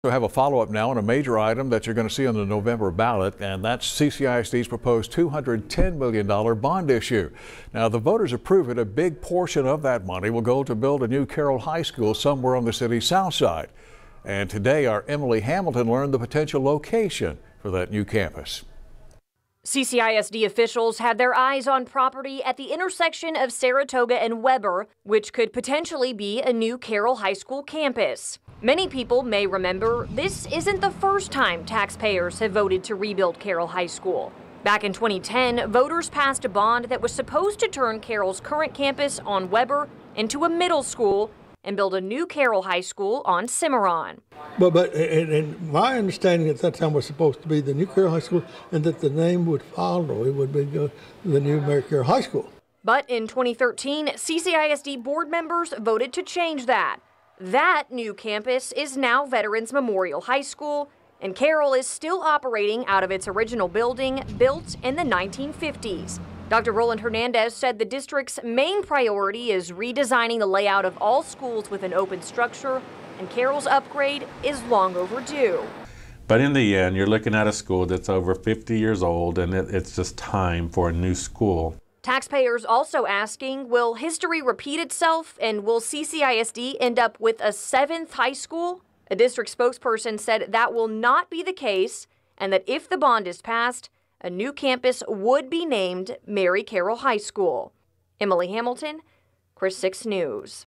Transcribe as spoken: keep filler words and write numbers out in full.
We have a follow-up now on a major item that you're going to see on the November ballot, and that's C C I S D's proposed two hundred ten million dollars bond issue. Now, the voters approve it. A big portion of that money will go to build a new Carroll High School somewhere on the city's south side. And today, our Emily Hamilton learned the potential location for that new campus. C C I S D officials had their eyes on property at the intersection of Saratoga and Weber, which could potentially be a new Carroll High School campus. Many people may remember this isn't the first time taxpayers have voted to rebuild Carroll High School. Back in twenty ten, voters passed a bond that was supposed to turn Carroll's current campus on Weber into a middle school and build a new Carroll High School on Cimarron. But, but and, and my understanding at that time was supposed to be the new Carroll High School, and that the name would follow. It would be the new Mary Carroll High School. But in twenty thirteen, C C I S D board members voted to change that. That new campus is now Veterans Memorial High School, and Carroll is still operating out of its original building built in the nineteen fifties. Doctor Roland Hernandez said the district's main priority is redesigning the layout of all schools with an open structure, and Carroll's upgrade is long overdue. But in the end, you're looking at a school that's over fifty years old, and it, it's just time for a new school. Taxpayers also asking, will history repeat itself, and will C C I S D end up with a seventh high school? A district spokesperson said that will not be the case, and that if the bond is passed, a new campus would be named Mary Carroll High School. Emily Hamilton, Chris six News.